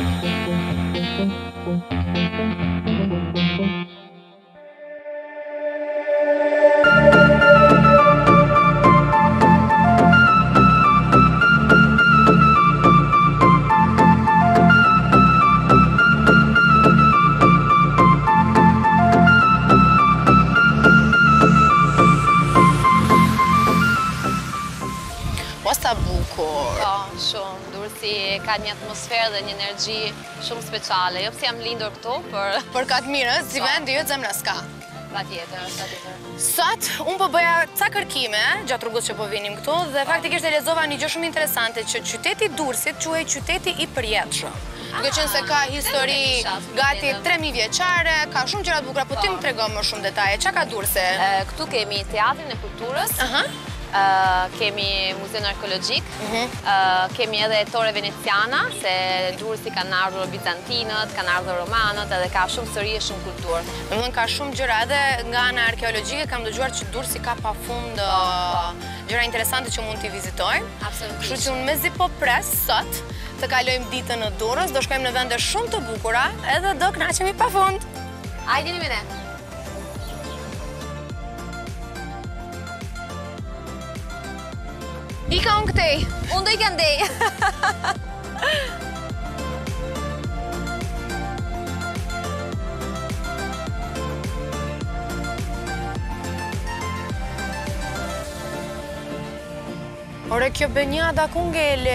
Shumë, Durrësi ka një atmosferë dhe një energji shumë speciale. Jo pse jam lindur këtu, për ka të mirë, si vendi jëtë zemra s'ka. Patjetër. Sot, unë po bëja ca kërkime gjatë rrugës që po vinim këtu dhe faktikisht e lexova një gjë shumë interesante që qyteti Durrësit quhej qyteti i përjetshëm. Duke qenë se ka histori gati 3000 vjeçare, ka shumë gjëra të bukura, po ti më tregon më shumë detaje. Çka ka Durrësi? Këtu kemi Teatrin e Kulturës. Kemi muzeun arkeologjik, kemi edhe Torre Veneciana, se Durrësi kanë ardhur bizantinët, kanë ardhur romanët, edhe ka shumë histori e shumë kulturë. Domethënë ka shumë gjëra edhe nga ana arkeologjike, kam dëgjuar që Durrësi ka pafund gjëra interesante që mund t'i vizitojmë. Absolutisht. Kështu që unë mezi po pres sot të kalojmë ditën në Durrës, do shkojmë në vende shumë të bukura, edhe do kënaqemi pafund. Hajdeni me ne. Ika unë këtej. Unë do ika ndej. Ore, kjo Benjada ku ngele?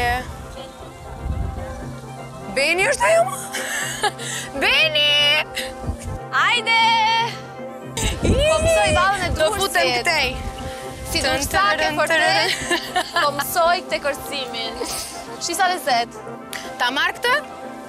Beni është ajo më? Beni! Ajde! Po mësoj ballën e Durrësit. Do futem këtej. Si do shtake për te, po mësoj të kërcimin. Shisa lezet. Ta marrë këtë?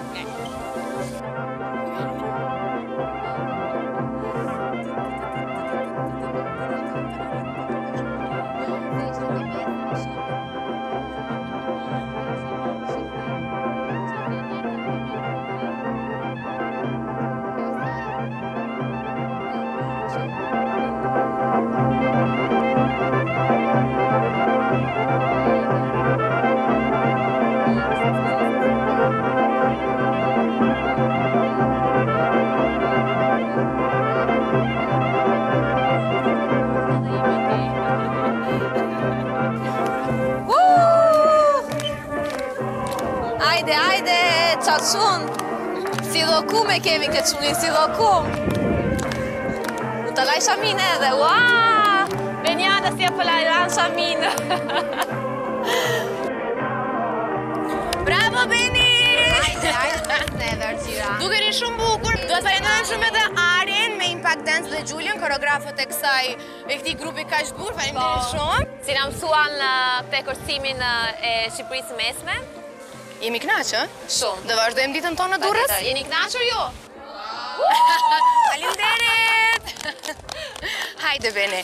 Ajde, qaqun. Si dhokume kemi këtë qunin, si dhokum. U të laj shamin edhe, ua! Benjada si e pëllajran shamin. Bravo, Beni! Ajde, me edhe Argjira. Dukeni shumë bukur. Do të falenderojmë shumë edhe Arin me Impact Dance dhe Julian, koreografët e këtij grupi kaq të bukur. Faleminderit shumë. Si na mësuan te kërcimin e Shqipërisë mesme. Jemi kënaqë, Shumë. Do vazhdojmë ditën tonë në Durrës? Jeni kënaqur ju? Faleminderit! Hajde, Beni.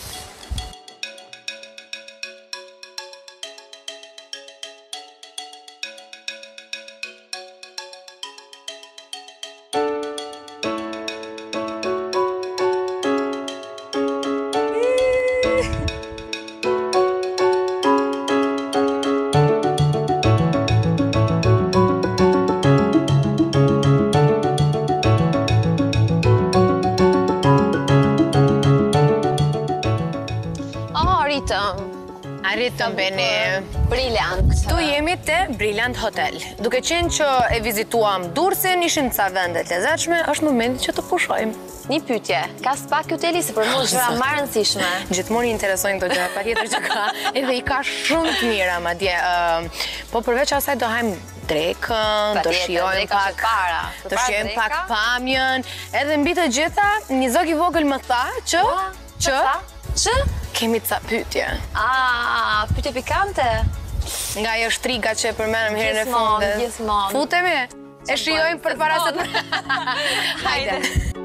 Arritëm, Beni. Brilliant. Tu jemi te Brilliant Hotel. Duke qenë që e vizituam Durrësin, ishin ca vende të lezetshme, është momenti që të pushojmë. Një pyetje, ka spa ky hoteli se për mua është gjëra më e rëndësishme. Gjithmonë i interesojnë këto gjëra, patjetër që ka, edhe i ka shumë të mira madje. Po përveç asaj do hajmë drekën, do shijojmë pak pamjen, edhe mbi të gjitha një zog i vogël më tha që kemi ca pyetje. Pyetje pikante? Nga ajo shtriga që e përmenëm herën e fundit. Gjithmonë. Futemi? E shijojmë përpara se të... Hajde.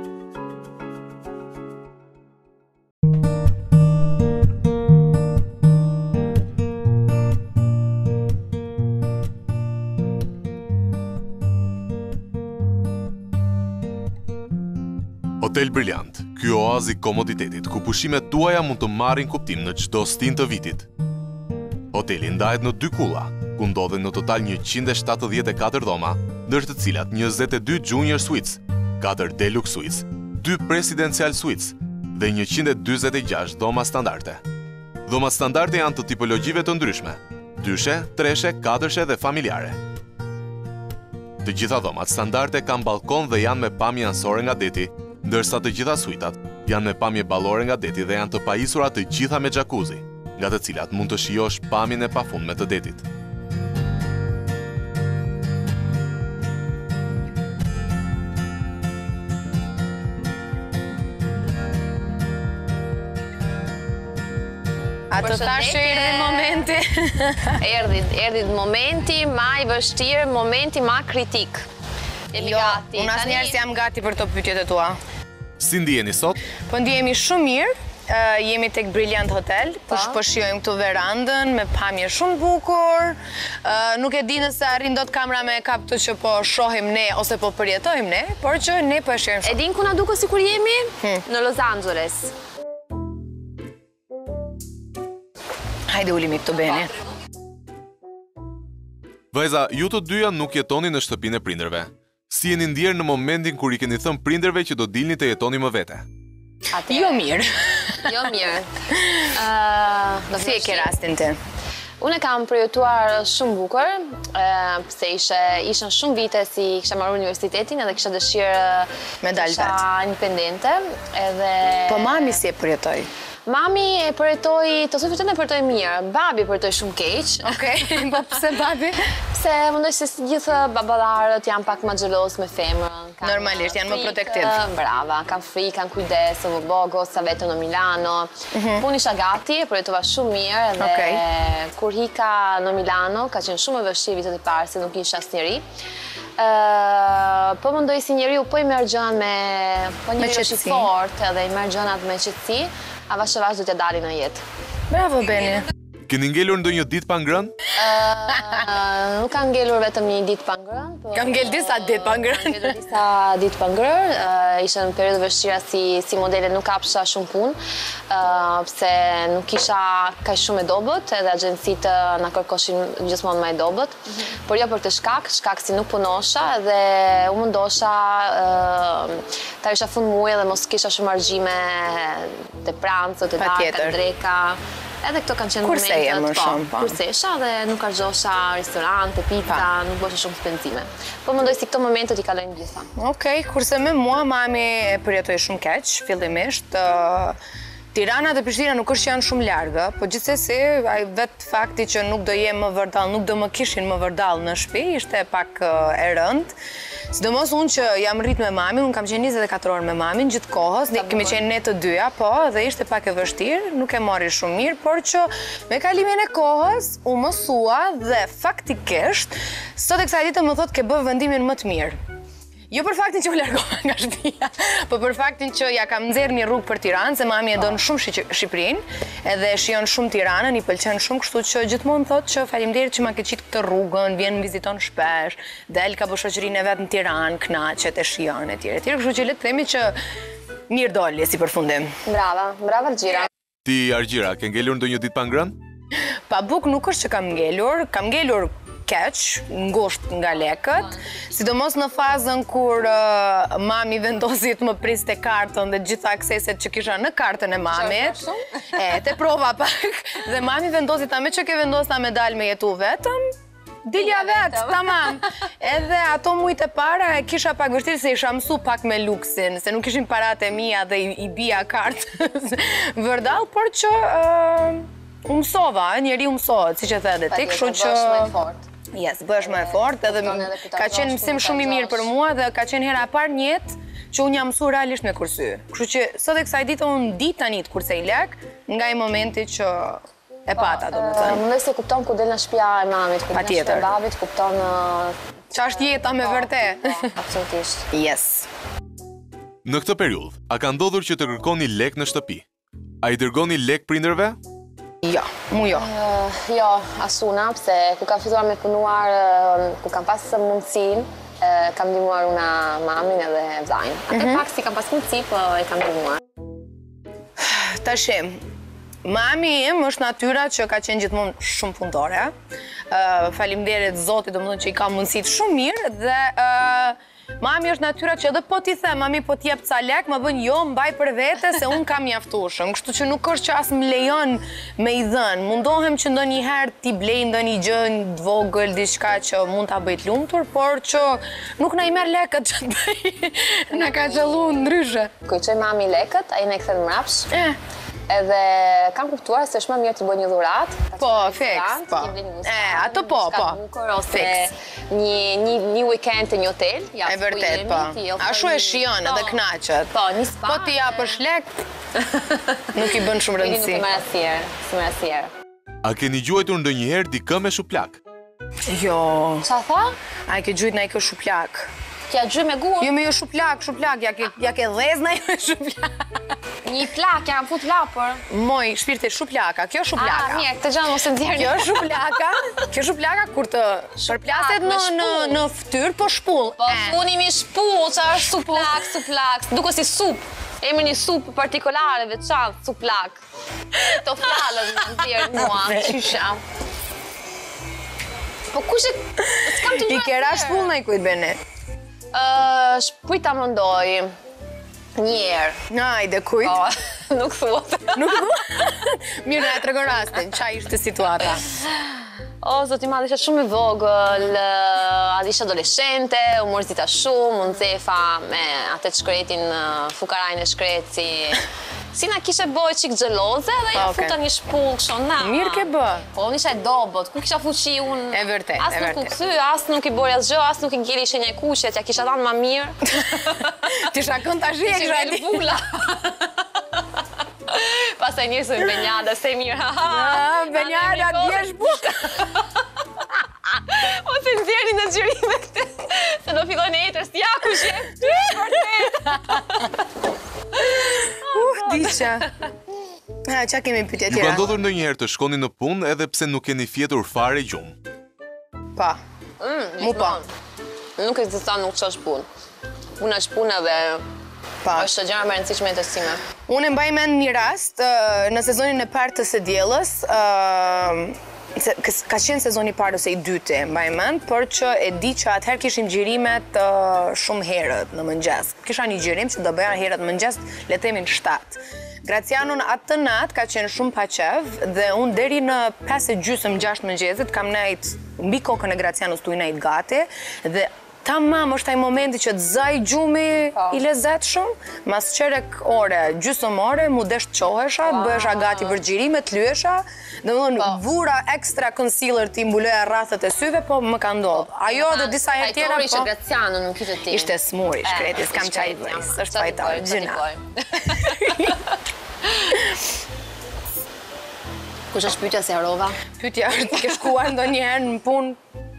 Hotel Brilliant, ky oazi komoditetit ku pushimet tuaja mund të marrin kuptim në çdo stin të vitit. Hoteli ndahet në dy kulla, ku ndodhen në total 174 dhoma, ndër të cilat 22 Junior Suites, 4 Deluxe Suites, 2 Presidential Suites dhe 146 dhoma standarde. Dhomat standarde janë të tipologjive të ndryshme, 2-she, 3-she, 4-she dhe familjare. Të gjitha dhomat standarde kanë balkon dhe janë me pamje anësore nga deti, ndërsa të gjitha suitat janë me pamje ballore nga deti dhe janë të pajisura të gjitha me jacuzzi, nga të cilat mund të shijosh pamjen e pafundme të detit. A të thash që erdhi momenti? Erdhi momenti ma i vështirë, momenti ma kritik. Jemi gati. Unë asnjëherë jam gati për të pyetjet e tua. Si ndiheni sot? Po ndihemi shumë mirë. Jemi tek Brilliant Hotel, po shijojmë këtu verandën me pamje shumë bukur. Nuk e di nëse arrin dot kamera me kap këtë që po shohim ne ose po përjetojmë ne, por që ne po e shijojmë. E din ku na duket sikur jemi? Në Los Angeles. Hajde ulimi këtu Beni. Vajza, ju të dyja nuk jetoni në shtëpinë e prindërve. Si jeni ndjerë në momentin kur i keni thënë prindërve që do dilni të jetoni më vete? Jo mirë. Jo mirë. Si e ke rastin ti? Unë e kam përjetuar shumë bukur, pse ishën shumë vite si kisha marrë universitetin edhe kisha dëshirë me dalë vetë. Kisha independente edhe... Po mami si e përjetoi? Mami e përjetoi, të thoj vërtetën e përjetoi mirë. Babi përjetoi shumë keq. Okej, po pse babi? Pse mendoj se si gjithë baballarët janë pak më xhelos me femrën. Normalisht janë më protektiv. Brava, kanë frikë, kanë kujdes, o bogo, sa vetëm në Milano. Unë isha gati, e përjetova shumë mirë dhe kur hika në Milano, ka qenë shumë e vështirë vitet e parë se nuk isha asnjëri. Po mendoj si njeriu po i merr gjërat me një qetësi fort edhe i merr gjërat me qetësi, avash do t'ja dalin në jetë. Bravo Beni. Keni ngelur ndonjë ditë pa ngrënë? Nuk kam ngelur vetëm një ditë pa ngrënë. Kam ngel disa ditë pa ngrënë. Kam ngelur disa ditë pa ngrënë. Ishte në periudhë vështira si modele, nuk kapsha shumë punë, pse nuk kisha kaq shumë e dobët, edhe agjencitë na kërkoshin gjithmonë më e dobët. Por jo për të shkak si nuk punosha dhe u mundosha ta isha fund muaj dhe mos kisha shumë argjime te prancët, te darka, dreka. Edhe këto kanë qenë momentet, kursesha dhe nuk argjosha restorante, pizza, nuk bësha shumë spenzime. Po mendoj si këto momentet i kalojnë gjitha. Okej, kurse me mua mami e përjetoi shumë keq, fillimisht. Tirana dhe Prishtina nuk është që janë shumë largë, po gjithsesi vetë fakti që nuk do jem më vërdall, nuk do më kishin më vërdall në shtëpi, ishte pak e rëndë. Sidomos unë që jam rrit me mamin, unë kam qenë 24 orë me mamin gjithë kohës, kemi qenë ne të dyja, po, dhe ishte pak e vështirë, nuk e mori shumë mirë, por që me kalimin e kohës u mësua dhe faktikisht sot e kësaj dite më thotë ke bë vendimin më të mirë. Jo për faktin që u largova nga shtëpia, po për faktin që ja kam nxjerrë një rrugë për Tiranë, se mami e don shumë Shqipërinë, edhe shijon shumë Tiranën, i pëlqen shumë, kështu që gjithmonë thotë që faleminderit që ma ke qitë këtë rrugën, vjen viziton shpesh, del ka bë shoqërinë e vet në Tiranë, kënaqet e shijon etj. Kështu që le të themi që mirë doli si përfundim. Brava Argjira. Ti Argjira, ke ngelur ndonjë ditë pa ngrënë? Pa buk nuk është që kam ngelur keq, ngusht nga lekët, sidomos në fazën kur mami vendosi të më priste kartën dhe gjitha akseset që kisha në kartën e mamit. Te prova pak. Dhe mami vendosi ta me që ke vendosa me dalë me jetu vetëm, dilja vetë, tamam. Edhe ato mujtë e para e kisha pak vështirë se isha mësu pak me luksin, se nuk ishin parate mia dhe i bia kartës vërdall, por që u mësova, njeri u mësohet, si që the edhe ti, kështu që... Yes, bëhesh më e fort, edhe ka qenë mësim shumë i mirë për mua dhe ka qenë hera parë një jetë që unë jam mësuar realisht me kursy. Kështu që sot e kësaj ditë unë di tani të kursej lek nga i momenti që e pata, domethënë. Mendoj se kupton ku del në shtëpia e mamit, ku del në shtëpia e babit, kupton ç'është jeta me vërtet. Absolutisht. Yes. Në këtë periudhë, a ka ndodhur që të kërkoni lek në shtëpi? A i dërgoni lek prindërve? Jo, mu jo. Jo, asuna, pse ku kam filluar me punuar, ku kam pas mundësin, kam ndihmuar una mamin edhe vllajin. Atë pak si kam pas mundësi, po e kam ndihmuar. Tash, Mami im është natyra që ka qenë gjithmonë shumë punëtore. Faleminderit Zotit, domethënë që i ka mundësit shumë mirë dhe mami është natyra që edhe po t'i the, mami po t'jep ca lek, më bën jo, mbaj për vete se unë kam mjaftueshëm. Kështu që nuk është që as më lejon me i dhënë. Mundohem që ndonjëherë t'i blej ndonjë gjë vogël, diçka që mund ta bëj t'lumtur, por që nuk na i merr lekët që bëj. Na ka xhallu ndryshe. Kur i çoj mami lekët, ai na i kthen mrapsh. Edhe kam kuptuar se është më mirë t'i bëj një dhuratë. Po, fiks, po. Ato po. Ose një weekend të një hotel. E vërtet, po. Ashtu e shijon edhe kënaqet. Po, një spa. Po t'i japësh lek, nuk i bën shumë rëndësi. Nuk i merr asnjëherë. A keni gjuajtur ndonjëherë dikë me shuplak? Jo. Qa tha? A ke gjujt na i kë shuplak? Kja gjy me gur? Jo me jo shuplak, ja ke dhezna jo me shuplak. Një plak, jam fut lapër. Moj, shpirte shuplaka, kjo shuplaka. Mirë, këtë gjë mos e nxjerrni. Kjo shuplaka kur të përplaset në fytyrë, po shpull. Po punimi shpull, qa është suplak, duke si sup. Emi një sup partikolare, veçantë, suplak. Të flalët më nxjerrë mua, qysha. Po kush e... s'kam të gjurë. I kera shpull në i kujtë bene? Shpujta më ndoj. Njerë. Ajde, kujt? Po, nuk thuat. Nuk thuat? Mirë, na e tregon rastin, qa ishte situata? O, zoti madh, isha shumë e vogël, isha adoleshente, u mërzita shumë, unë zefa me atë shkretin, fukarajnë e shkreci. Si na kishe boj qik gjeloze dhe ja futa një shpull kësho na. Mirë ke bë. Po, unë isha e dobot, ku kisha fuqi unë... E vërtet, As nuk u kthy, as nuk i boj asgjë, as nuk i ngeli shenja e kuqet, ja kisha dhanë ma mirë. Ti shakon tash e kisha e vula. Pastaj njësë me benjada, se mirë. Benjada, djesh buk. Ose nxjerrin në xhirime këtë, se do fillojnë e etër, s'ja ku diqa. Qa kemi pyetje tjera? Ju ka ndodhur ndonjëherë të shkoni në punë edhe pse nuk keni fjetur fare gjumë? Pa. Mu pa. Nuk ekziston nuk çosh punë. Puna është punë dhe është gjëra më e rëndësishme të time. Unë mbaj mend një rast në sezonin e parë të së diellës, ka qenë sezoni parë ose i dytë, mbaj mend, por që e di që atëherë kishim xhirimet shumë herët në mëngjes. Kisha një xhirim që do bëja herët në mëngjes, le të themi 7. Gracianon atë natë ka qenë shumë paqev dhe unë deri në 5:30-6 mëngjesit kam nejt mbi kokën e Gracianos tu i nejt gati dhe tamam është ai momenti që të zaj gjumi i lezetshëm, mas qerek ore, gjysmë ore, mu desh të qohesha, të bëhesha gati për xhirime, të lyesha, domethënë vura ekstra concealer ti mbuloja rrafët e syve, po më ka ndodhur. Ajo dhe disa herë tjera po. Fajtori që Graciano nuk ishte ti. Ishte smuri, shkreti, s'kam çaj bëj. Është fajtor, gjina. Kush është pyetja se harova? Pyetja është ke shkuar ndonjëherë në punë?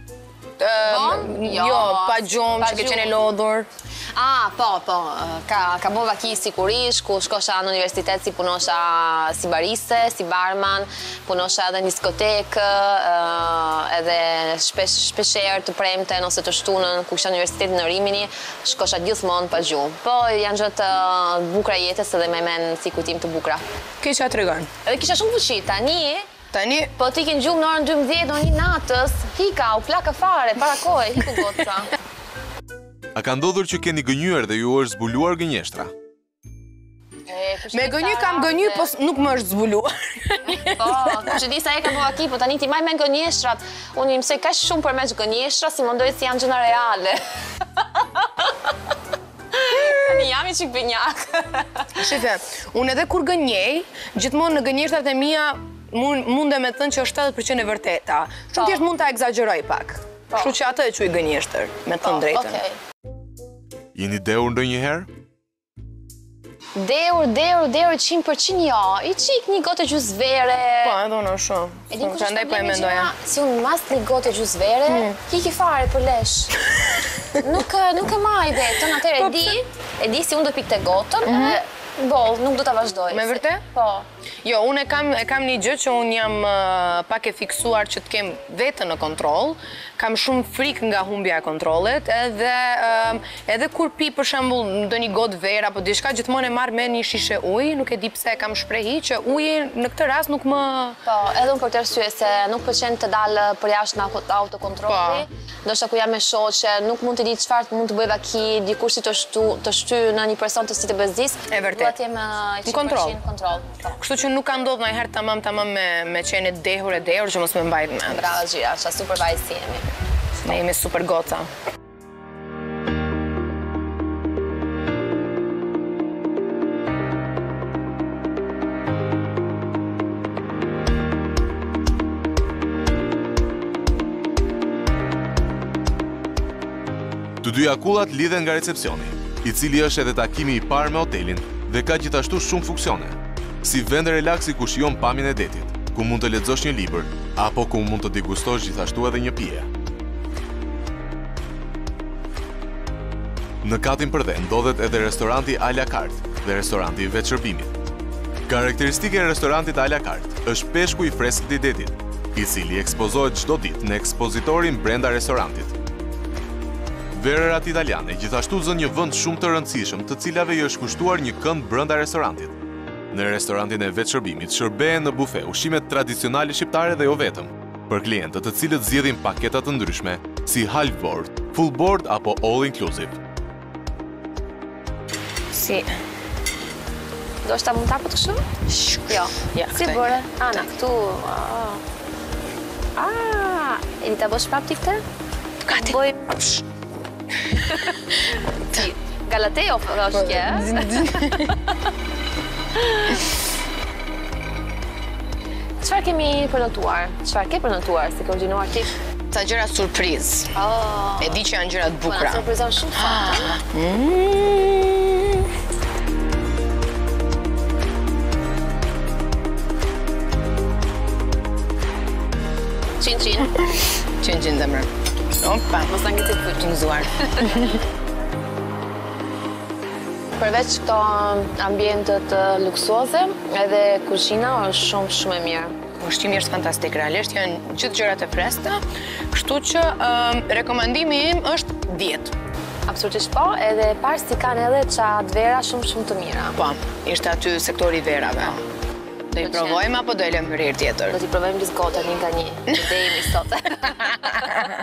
Jo, pa gjumë, që ke qenë lodhur. Po, ka bo vaki sigurisht, ku shkosha në universitet si punosha si bariste, si barman, punosha edhe në diskotekë, edhe shpesherë të premten ose të shtunën, ku kisha universitetin në Rimini, shkosha gjithmonë pa gjumë. Po, janë gjë të bukra jetës edhe me men si kujtim të bukra. Kisha të regon? Edhe kisha shumë fuqi, tani, po ti kënë gjumë në orën 12 në një natës, hika, u plaka fare, para kohë, hiku gotra. A ka ndodhur që keni gënjur dhe ju është zbuluar gënjeshtra? Me gënjy kam gënjy, po nuk më është zbuluar. Po, që di sa e ka bëva ki, po tani ti maj me gënjeshtrat. Unë i mësoj ka shumë për me gënjeshtra, si më ndojë si janë gjëna reale. Tani jam i qik bënjak. Shife, unë edhe kur gënjej, gjithmonë në gënjeshtrat e mia, mund e me thënë që është 70% e vërteta. Shumë tjesht mund ta egzagjeroj pak. Kështu që atë e quj gënjeshtër, me thënë drejtën. Jeni deur ndonjëherë? Deur, 100% jo. I qik një gotë gjysë vere. Po, edhe unë shumë. E di kush është problemi që si unë mas një gotë gjysë vere, hiki fare për lesh. Nuk e maj vetën, atër e di si unë do pikte gotën, nuk do ta vazhdoj. Me vërtet? Po. Jo, unë e kam një gjë që unë jam pak e fiksuar që të kem vetën në kontrol, kam shumë frikë nga humbja e kontrollet, edhe kur pi për shembull ndonjë gotë verë apo diçka, gjithmonë e marr me një shishe ujë, nuk e di pse kam shprehi që uji në këtë rast nuk më... Po, edhe unë për të arsye se nuk pëlqen të dalë për jashtë nga autokontrolli, ndoshta ku jam me shoqe, nuk mund të di çfarë mund të bëj vaki, dikush si të shty në një person të si të bezdis, duhet të jem 100% kontroll. Kështu që nuk ka ndodhur ndonjëherë tamam me qenë dehur që mos më mbajt mend. Bravo Gjira, qa super vajzë si jemi. Ne jemi super goca. Të dy akullat lidhen nga recepcioni, i cili është edhe takimi i parë me hotelin dhe ka gjithashtu shumë funksione, si vend relaksi ku shijon pamjen e detit, ku mund të lexosh një libër, apo ku mund të degustosh gjithashtu edhe një pije. Në katin përde ndodhet edhe restoranti a la carte dhe restoranti i vetë shërbimit. Karakteristike e restorantit a la carte është peshku i freskët i detit, i cili ekspozohet çdo ditë në ekspozitorin brenda restorantit. Verërat italiane gjithashtu zën një vend shumë të rëndësishëm, të cilave i është kushtuar një kënd brenda restorantit. Në restorantin e vetë shërbimit shërbehen në bufe ushqimet tradicionale shqiptare dhe jo vetëm, për klientët të cilët zgjedhin paketa të ndryshme, si half board, full board apo all inclusive. Si. Do shta mund të apët kështu? Jo. Si bërë? Ana, këtu... E di të bësh prap ti këte? Gati. Boj... Galatej është kje? Çfarë kemi përnotuar? Çfarë ke përnotuar si ke ordinuar ti? Ca gjëra surprizë. E di që janë gjëra të bukura. Po na surprizon shumë fat. Qin zemrën. Opa, mos ta ngjitet për çimzuar. Përveç këto ambientet luksuoze, edhe kuzhina është shumë e mirë. Ushqimi është fantastik, realisht janë gjithë gjërat e freskëta, kështu që rekomandimi im është 10. Absolutisht po, edhe parë si kanë edhe çat vera shumë të mira. Po, ishte aty sektori i verave. Do i provojmë apo do e lëmë për herë tjetër? Do t'i provojmë biskota një nga një. Dhe jemi sot.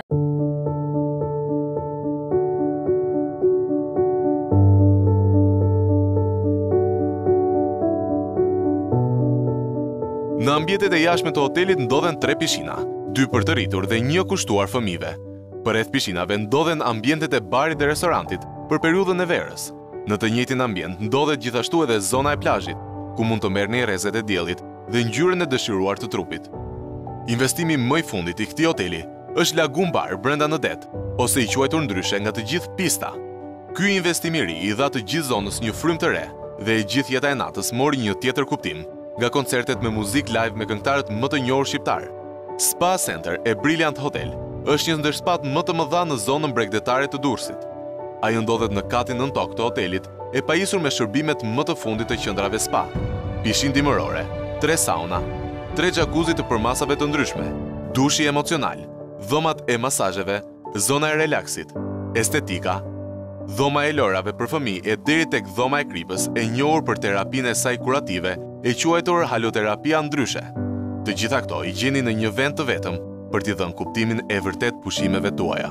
Në ambientet e jashtme të hotelit ndodhen 3 pishina, 2 për të rritur dhe 1 kushtuar fëmijëve. Përreth pishinave ndodhen ambientet e barit dhe restorantit për periudhën e verës. Në të njëjtin ambient ndodhet gjithashtu edhe zona e plazhit, ku mund të merrni rrezet e diellit dhe ngjyrën e dëshiruar të trupit. Investimi më i fundit i këtij hoteli është Lagoon Bar brenda në det, ose i quajtur ndryshe nga të gjithë pista. Ky investim i ri i dha të gjithë zonës një frymë të re dhe e gjithë jeta e natës mori një tjetër kuptim, nga koncertet me muzik live me këngëtarët më të njohur shqiptar. Spa Center e Brilliant Hotel është një ndër spat më të mëdha në zonën bregdetare të Durrësit. Ai ndodhet në katin nën tokë të hotelit, e pajisur me shërbimet më të fundit të qendrave spa, pishin dimërore, 3 sauna, 3 jacuzzi të përmasave të ndryshme, dushi emocional, dhomat e masazheve, zona e relaksit, estetika, dhoma e lorave për fëmijë e deri tek dhoma e kripës, e njohur për terapinë e saj kurative, e quajtur haloterapia ndryshe. Të gjitha këto i gjeni në një vend të vetëm për t'i dhënë kuptimin e vërtet pushimeve tuaja.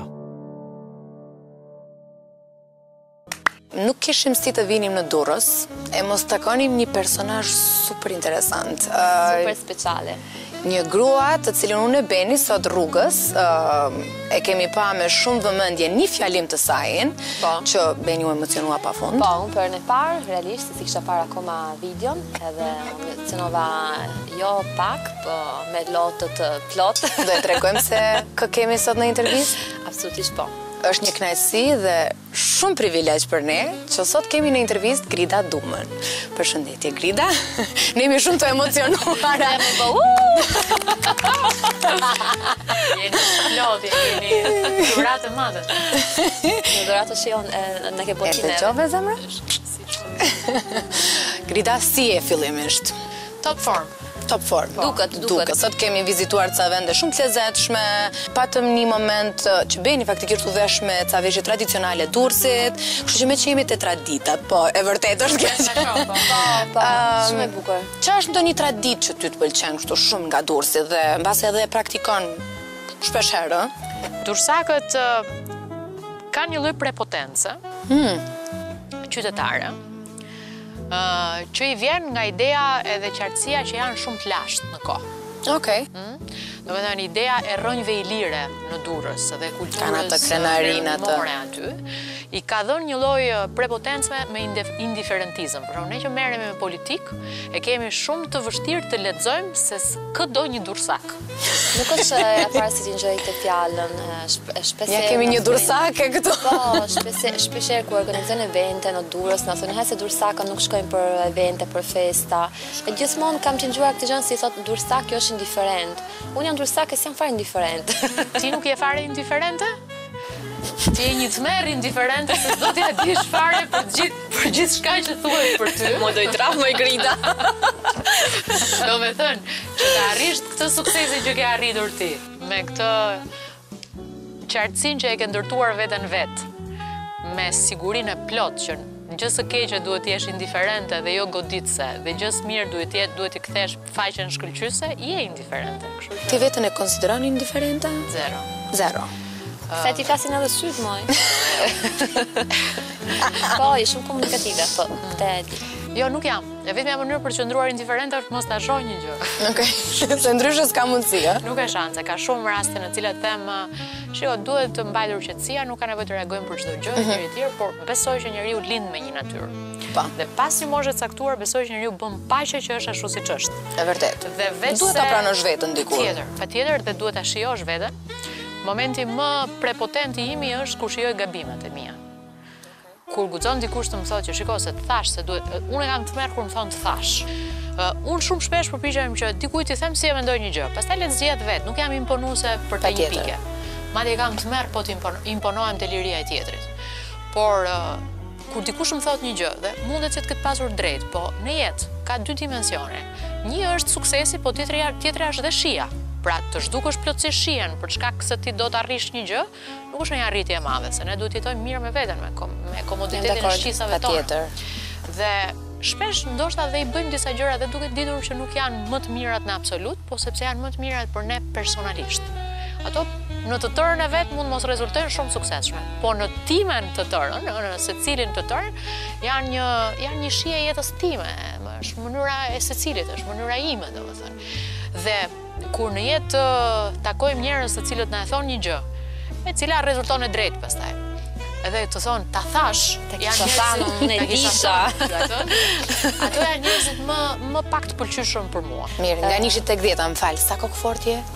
Nuk kishim si të vinim në Durrës, e mos takonim një personazh super interesant. Super speciale. Një grua të cilën unë e beni sot rrugës, e kemi pa me shumë vëmendje një fjalim të sajin, që beni u emocionua pa fund. Po, unë për në parë, realisht, si kisha parë akoma videon, edhe emocionova jo pak, po me lotët plot. Do e tregojmë se kë kemi sot në intervistë? Absolutisht po. Është një kënaqësi dhe shumë privilegj për ne që sot kemi në intervistë Grida Dumën. Përshëndetje Grida. Ne jemi shumë të emocionuar. Jeni plot, jeni dhuratë madhe. Një dhuratë që në ke botinë. E dëgjove zemra? Grida, si e fillimisht? Top form. Top form. Duket. Sot kemi vizituar ca vende shumë të lezetshme, patëm një moment që bëni faktikisht udhëhesh me ca veshje tradicionale Durrësit, kështu që me që jemi te traditat, po, e vërtet është kjo. Po, shumë e bukur. Çfarë është ndonjë traditë që ty të pëlqen kështu shumë nga Durrësi dhe mbase edhe e praktikon shpesh herë? Durrsakët kanë një lloj prepotence qytetare, që i vjen nga ideja edhe qartësia që janë shumë të lashtë në kohë. Okej. Do me thënë, ideja e rrënjve i lire në Durrës dhe kulturës perëndimore aty, i ka dhënë një lloj prepotencë me indiferentizëm. Por ne që merremi me politikë, e kemi shumë të vështirë të lexojmë se këdo një durrsak. Nuk është e para se ti ngjoj këtë fjalën, shpesh. Ja kemi një durrsake këtu. Po, shpesh kur organizojnë evente në Durrës, na thonë se durrsaka nuk shkojnë për evente, për festa. E gjithmonë kam qenë këtë gjë si thotë durrsaki është indiferent. Unë jam durrsake, s'jam fare indiferent. Ti nuk je fare indiferente? Ti je një tmerr indiferente se s'do t'ja dish fare për gjithë shka që thuaj për ty. Mo doj traf, më i grida. Do me thënë, që të arrish këtë suksesin që ke arritur ti, me këtë qartësin që e ke ndërtuar veten vetë, me sigurinë e plot që gjë së keqe duhet të jesh indiferente dhe jo goditse, dhe gjë së mirë duhet të kthesh faqen shkëlqyese, je indiferente. Ti veten e konsideron indiferente? Zero. Se ti flasin edhe syt, moj. Po, je shumë komunikative, po, te e di. Jo, nuk jam. E vetmja mënyrë për të qëndruar indiferente është mos ta shoh një gjë. Okej. Se ndryshe s'ka mundësi, ë? Nuk e shanse, ka shumë raste në cilat them, duhet të mbajtur qetësia, nuk ka nevojë të reagojmë për çdo gjë e njëri tjetër, por besoj që njeriu lind me një natyrë. Dhe pas një moshe caktuar, besoj që njeriu bën paqe që është ashtu siç është. E vërtet. Dhe vetë duhet ta pranosh veten diku. Patjetër, dhe duhet ta shijosh veten. Momenti më prepotent i imi është kur shijoj gabimet e mia. Kur guxon dikush të më thotë që shiko se të thash se duhet, unë kam të merr kur më thon të thash. Unë shumë shpesh përpiqem që dikujt i them si e mendoj një gjë, pastaj le të zgjedh vet, nuk jam imponuese për të një pikë. Madje kam të merr po të imponohem te liria e tjetrit. Por kur dikush më thot një gjë dhe mundet që të ketë pasur drejt, po në jetë ka dy dimensione. Një është suksesi, po tjetra është dhe shija. Pra të zhdukësh plotësisht shihen për shkak se ti do të arrish një gjë, nuk është një arritje e madhe, se ne duhet të jetojmë mirë me veten, me komoditetin e shqisave tona. Dhe shpesh ndoshta dhe i bëjmë disa gjëra dhe duket ditur që nuk janë më të mirat në absolut, po sepse janë më të mirat për ne personalisht. Ato në të tërën e vet mund mos rezultojnë shumë suksesshme, po në timen të tërën, në secilin të tërën, janë një shije e jetës time, është mënyra e secilit, është mënyra ime, domethënë. Dhe kur në jetë takojmë njerëz të cilët na e thonë një gjë, e cila rezulton e drejtë pastaj. Edhe të thonë, ta thash, janë njerëzit ato janë njerëzit më pak të pëlqyeshëm për mua. Mirë, nga nishit tek 10, më fal, sa kokë fort je?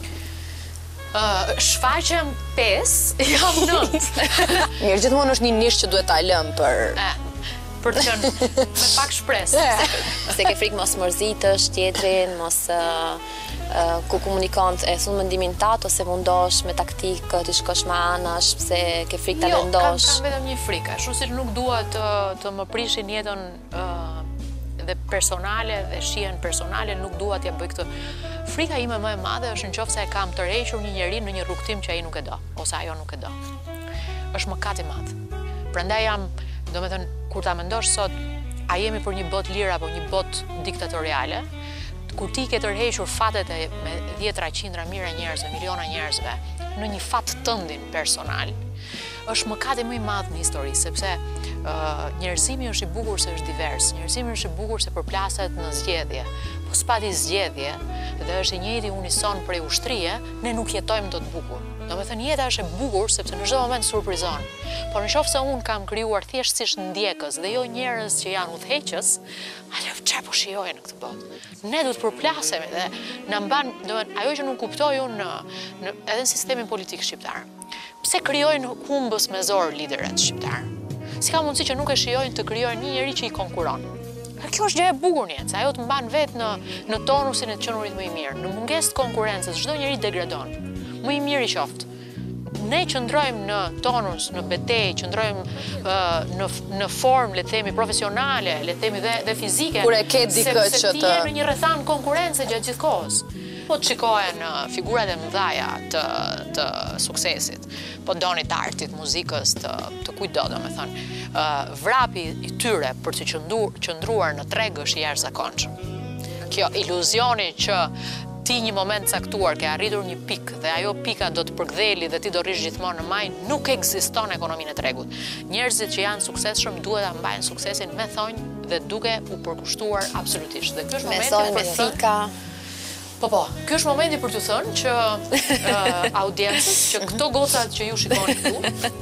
Shfaqem 5, jam 9. Mirë, gjithmonë është një nish që duhet ta lëm për të qenë me pak shpresë. Se ke frikë mos mërzitësh tjetrin, mos ku komunikon e thunë mendimin tat ose mundosh me taktikë të shkosh me anash pse ke frikë ta vendosh. Jo, kam vetëm një frikë, ashtu si nuk dua të më prishin jetën dhe personale dhe shihen personale, nuk dua t'ja bëj këtë. Frika ime më e madhe është nëse e kam tërhequr një njeri në një rrugtim që ai nuk e do ose ajo nuk e do. Është mëkat i madh. Prandaj jam, domethënë, kur ta mendosh sot, a jemi për një botë lirë apo një botë diktatoriale? Kur ti ke tërhequr fatet me 10, qindra mijëra njerëzve, miliona njerëzve në një fat tëndin personal, është mëkati më i madh në histori, sepse njerëzimi është i bukur se është divers, njerëzimi është i bukur se përplaset në zgjedhje, po s'pati zgjedhje dhe është i njëjti unison prej ushtrie, ne nuk jetojmë dot bukur. Domethënë jeta është e bukur sepse në çdo moment surprizon. Por nëse unë kam krijuar thjeshtësisht ndjekës dhe jo njerëz që janë udhëheqës, çfarë po shijojnë në këtë botë? Ne duhet të përplasemi dhe na mban, domethënë ajo që nuk kuptoj unë edhe në sistemin politik shqiptar. Pse krijojnë humbës me zor liderët shqiptar? Si ka mundësi që nuk e shijojnë të krijojnë një njerëz që i konkuron? Kjo është gjë e bukur në jetë, se ajo të mban vetë në tonusin e të qenurit më i mirë. Në mungesë të konkurrencës, çdo njeri degradon. Më i miri qoftë. ne qëndrojmë në tonus, në betej, qëndrojmë në formë, le të themi, profesionale, le të themi dhe fizike, kur e ke dikë që sepse ti je në një rrethan konkurrence gjatë gjithë kohës. Po të shikohen figurat e mëdhaja të suksesit, po doni të artit, muzikës, të kujdo, do me thënë, vrapi i tyre për të qëndruar në treg është i jashtëzakonshëm. Kjo iluzioni që ti një moment caktuar ke arritur një pikë dhe ajo pika do të përktheli dhe ti do rrish gjithmonë në maj, nuk ekziston në ekonominë e tregut. Njerëzit që janë suksesshëm duhet ta mbajnë suksesin me thonjë dhe duke u përkushtuar absolutisht. Dhe ky është momenti me fika. Po, ky është momenti për të thënë që audiencës, që këto gocat që ju shikoni këtu,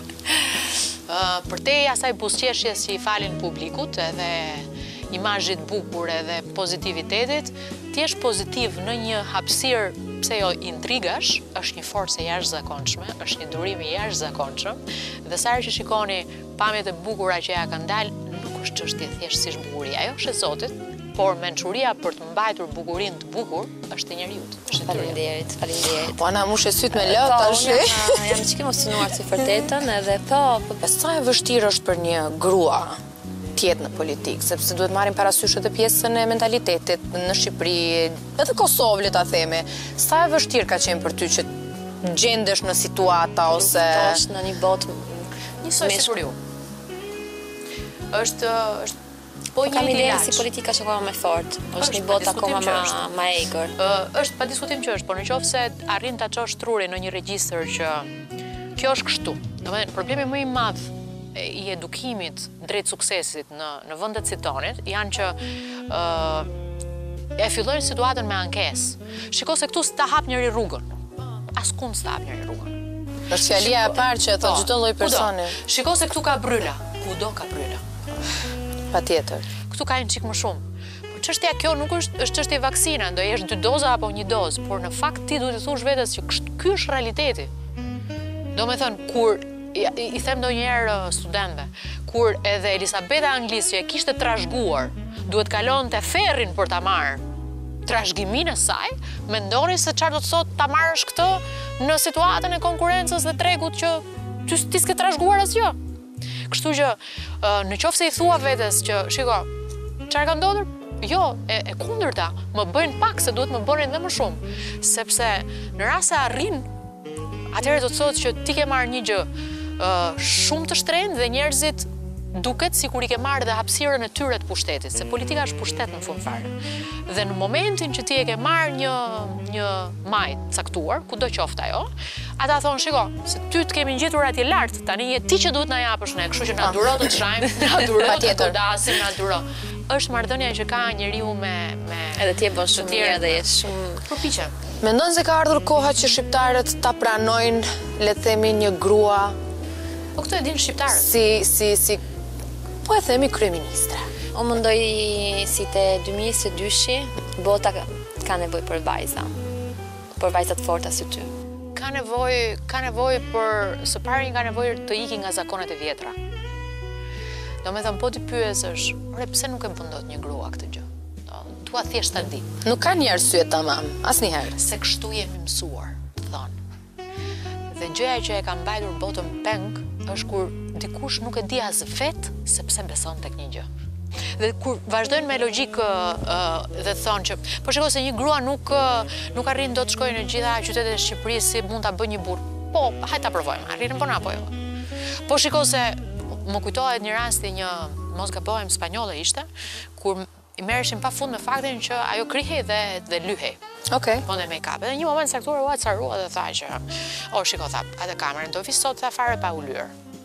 përtej asaj buzëqeshjes që i falin publikut edhe imazhit bukur edhe pozitivitetit, ti jesh pozitiv në një hapësirë, pse jo intrigash, është një forcë e jashtëzakonshme, është një durim i jashtëzakonshëm, dhe sa herë që shikoni pamjet e bukura që ja kanë dalë, nuk është çështje thjeshtësisht bukuria, ajo është e Zotit, por mençuria për të mbajtur bukurinë të bukur është e njeriut. Faleminderit. Po ana mush e syt me lot tash. Jam çik emocionuar si vërtetën edhe po, sa e vështirë është për një grua tjetë në politikë, sepse duhet marrim parasysh edhe pjesën e mentalitetit në Shqipëri, edhe Kosovë, le ta themi. Sa e vështirë ka qenë për ty që gjendesh në situata ose është në një botë njësoj si për ju. Është po kam idenë si politika që akoma më fort. Është një botë akoma më egër. Është pa diskutim që është, por nëse arrin ta çosh trurin në një regjistër që kjo është kështu. Domethënë problemi më i madh i edukimit drejt suksesit në vendet si tonit janë që e fillojnë situatën me ankesë. Shiko se këtu s'ta hap njëri rrugën. Askund s'ta hap njëri rrugën. Është fjalia e parë që thot çdo lloj personi. Shiko se këtu ka bryla. Kudo ka bryla. Patjetër. Këtu ka një çik më shumë. Po çështja kjo nuk është çështje vaksina, do jesh 2 doza apo 1 dozë, por në fakt ti duhet të thush vetes që ky është realiteti. Domethënë kur i them ndonjëherë studentëve, kur edhe Elisabeta Anglisë që e kishte trashëguar, duhet kalonte ferrin për ta marrë trashëgiminë e saj, mendoni se çfarë do të thotë ta marrësh këtë në situatën e konkurrencës dhe tregut që ti s'ke trashëguar asgjë. Kështu që në qoftë se i thua vetes që shiko, çfarë ka ndodhur? Jo, e kundërta, më bëjnë pak se duhet më bënin edhe më shumë, sepse në rast se arrin, atëherë do të thotë që ti ke marrë një gjë shumë të shtrenjtë dhe njerëzit duket sikur i ke marrë dhe hapësirën e tyre të pushtetit, se politika është pushtet në fund fare. Dhe në momentin që ti e ke marrë një majt caktuar, kudo qoftë ajo, ata thonë, shiko, se ty të kemi ngjitur atje lart, tani je ti që duhet na japësh ne, kështu që na duro të çajmë, na duro të godasim, na duro. Është marrëdhënia që ka njeriu me edhe ti e bën shumë mirë dhe je shumë përpiqem. Mendon se ka ardhur koha që shqiptarët ta pranojnë, le të themi, një grua? Po këtë e din shqiptarët. Si po e themi kryeministre. Unë mendoj si te 2022-shi, bota ka nevojë për vajza. Për vajza të forta si ty. Ka nevojë për së pari ka nevojë të iki nga zakonet e vjetra. Domethënë po ti pyesësh, pse nuk e bën dot një grua këtë gjë? Tua thjesht ta di. Nuk ka një arsye tamam, asnjëherë. Se kështu jemi mësuar, thonë. Dhe gjëja që e ka mbajtur botën peng është kur dikush nuk e di as vet sepse beson tek një gjë. Dhe kur vazhdojnë me logjikë dhe thonë që po shikoj se një grua nuk arrin dot të shkojë në gjitha qytetet e Shqipërisë si mund ta bëjë një burr. Po, hajde ta provojmë. Arrin po apo jo. Po shikoj se më kujtohet një rast i një mos gabohem spanjolle ishte, kur i merreshin pafund me faktin që ajo krihej dhe lyhej. Okej. Po me make-up. Edhe një moment caktuar u acarua dhe tha që, shiko, tha, atë kamerën do vi sot tha fare pa u lyer.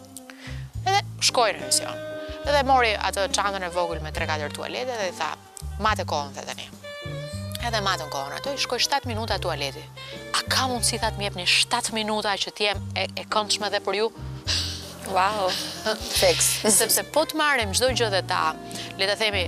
Edhe shkoi në emision. Edhe mori atë çantën e vogël me 3-4 tualete dhe i tha, "Mate kohën the tani." Edhe matën kohën ato, i shkoi 7 minuta tualeti. A ka mundësi tha të më jepni 7 minuta që të jem e këndshme edhe për ju? Wow. Fix. Sepse po të marrim çdo gjë dhe le ta themi,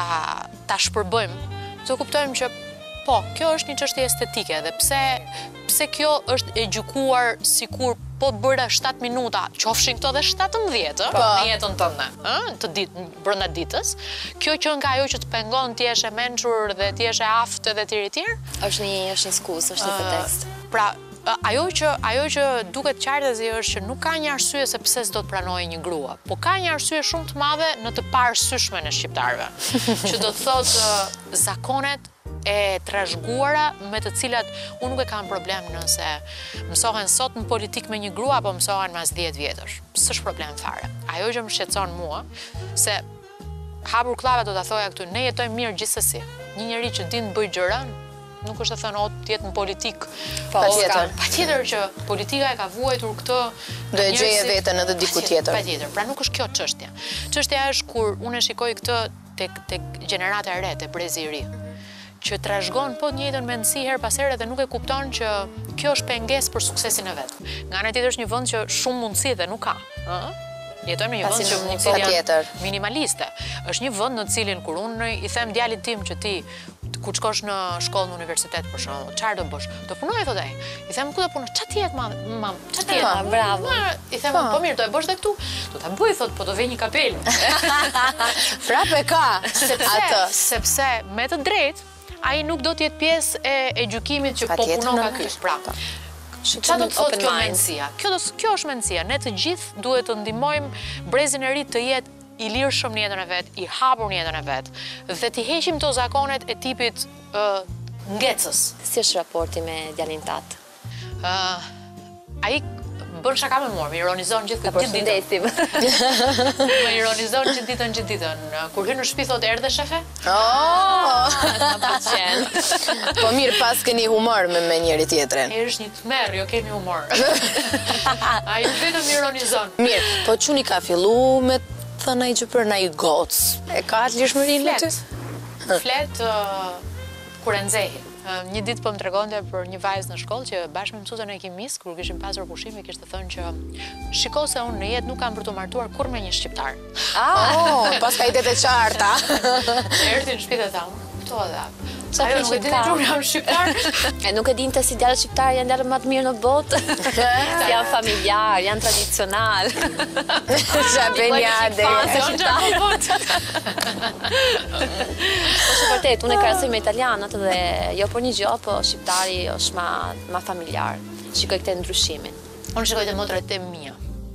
ta shpërbëjmë, të kuptojmë që po, kjo është një çështje estetike dhe pse kjo është e gjykuar sikur po të bëra 7 minuta, qofshin këto dhe 17 në jetën tënde, brenda ditës, kjo që nga ajo që të pengon ti je e mençur dhe ti je e aftë dhe tjerë. Është një skuzë, është një pretekst. Pra, Ajo që duket qartëzi është që nuk ka një arsye se pse s'do të pranojë një grua, po ka një arsye shumë të madhe në të parësyshme në shqiptarëve, që do të thotë zakonet e trashëguara me të cilat unë nuk e kam problem nëse mësohen sot në politik me një grua apo mësohen mas 10 vjetësh. S'është problem fare. Ajo që më shqetëson mua se hapur klave do ta thoja këtu, ne jetojmë mirë gjithsesi. Një njeri që din të bëjë gjëra nuk është të thënë o të jetë në politik. Patjetër që politika e ka vuajtur këtë. Do e gjeje veten edhe diku tjetër. Patjetër. Pra nuk është kjo çështja. Çështja është kur unë e shikoj këtë tek gjenerata e re, te brezi i ri, që trashëgon po të njëjtën mendësi her pas here dhe nuk e kupton që kjo është pengesë për suksesin e vet. Nga ana tjetër është një vend që shumë mundësi dhe nuk ka, Jetojmë në një vend që mundësitë janë minimaliste. Është një vend në cilin kur unë i them djalit tim që ti kur shkosh në shkollë në universitet për shembull, çfarë do bësh? Do punoj thotë ai. I them ku do punosh? Ç'a ti jetë mam? Ç'a ti jetë? Bravo. I them po mirë, do e bësh edhe këtu. Do ta bëj thotë, po do vej një kapelë. Frape ka atë. Sepse me të drejtë ai nuk do të jetë pjesë e gjykimit që po punon ka ky. Pra. Qa do të thotë kjo mendësia? Kjo është mendësia. Ne të gjithë duhet të ndihmojmë brezin e ri të jetë i lirshëm në jetën e vet, i hapur në jetën e vet, dhe t'i heqim to zakonet e tipit ngecës. Si është raporti me djalin tat? Ai bën shaka me mua, më ironizon gjithë ditën. Më ironizon gjithë ditën. Kur hyn në shtëpi thotë erdhe shefe? Na pëlqen. Po mirë, pas keni humor me njëri tjetrin. Është një tmerr, jo kemi humor. Ai vetëm ironizon. Mirë, po çuni ka fillu me thënë ai që për na i goc. E ka atë lirshmërinë ty? Flet kur e nxehi. Një ditë po më tregonte për një vajzë në shkollë që bashkë me mësuesën e kimis, kur kishim pasur pushime, kishte thënë që shiko se unë në jetë nuk kam për të martuar kur me një shqiptar. Pas ka idetë e qarta. Erdhi në shtëpi dhe tha, këto edhe. Ajo nuk e dinte që jam shqiptar. E nuk e dinte si djalët shqiptar janë djalët më të mirë në botë. Janë familjar, janë tradicional. Është vërtet, unë e krahasoj me italianët dhe jo për një gjë, po shqiptari është ma familjar. Shikoj këtë ndryshimin. Unë shikoj të motrat e mia.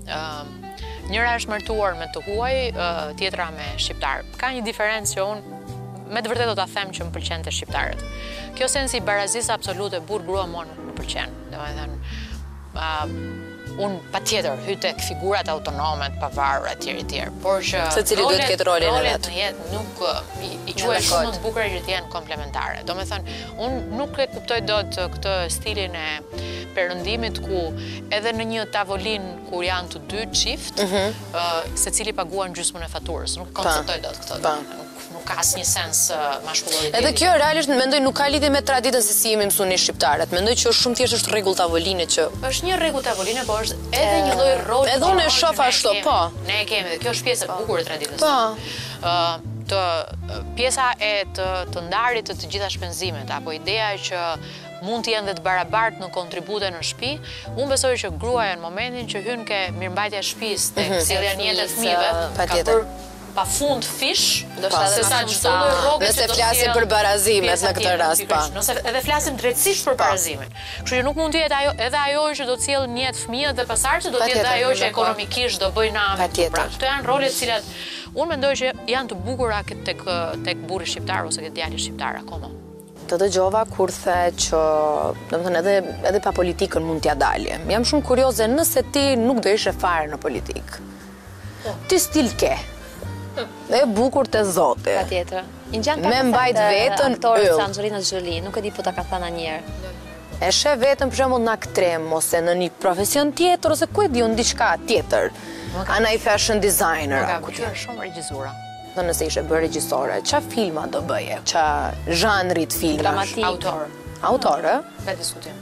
Njëra është martuar me të huaj, tjetra me shqiptar. Ka një diferencë që unë me të vërtet do ta them që më pëlqen të shqiptarët. Kjo sensi barazisë absolute burr-grua mua nuk më pëlqen. Domethënë, unë patjetër hyj tek figurat autonome të pavarura etj. Por që secili duhet të ketë rolin e vet. Në jetë nuk i quaj shumë të bukura që të jenë komplementare. Domethënë, unë nuk e kuptoj dot këtë stilin e perëndimit ku edhe në një tavolinë kur janë të dy çift, secili paguan gjysmën e faturës. Nuk konceptoj dot këtë. Nuk ka asnjë sens mashkullor. Edhe kjo realisht mendoj nuk ka lidhje me traditën se si jemi mësuar ne shqiptarët. Mendoj që është shumë thjesht është rregull tavoline që është një rregull tavoline, por është edhe një lloj roli. Edhe unë e shoh ashtu, po. Ne e kemi dhe kjo është pjesë e bukur e traditës. Po. Pjesa e të ndarit të gjitha shpenzimet apo ideja që mund të jenë dhe të barabartë në kontribute në shtëpi, unë besoj që gruaja në momentin që hyn ke mirëmbajtja e shtëpisë tek sjellja e jetës të fëmijëve, patjetër pa fund fish, se sa çdo lloj rroge nëse flasim për barazimet në këtë rast, pa. Nëse edhe flasim drejtësisht për barazimin. Kështu që nuk mund të jetë ajo edhe ajo që do të sjellë në jetë fëmijët dhe pasardhësit, do të jetë ajo që ekonomikisht do bëjë namë. Pra, këto janë role të cilat unë mendoj që janë të bukura tek burri shqiptar ose tek djali shqiptar akoma. Të dëgjova kur the që, domethënë edhe pa politikën mund t'ja dalje. Jam shumë kurioze nëse ti nuk do ishe fare në politikë. Ti stil ke. Dhe bukur të zoti. Patjetër. Me mbajt vetën aktorët Angelina Jolie, nuk e di po ta ka thënë ndonjëherë. E sheh vetëm për shembull në aktrem ose në një profesion tjetër ose ku e di unë diçka tjetër. Ana i fashion designer. Ka qenë shumë regjizora. Dhe nëse ishe bërë regjisore, qa filma do bëje? Qa zhanrit filmash? Dramatik. Autorë? Pa diskutim.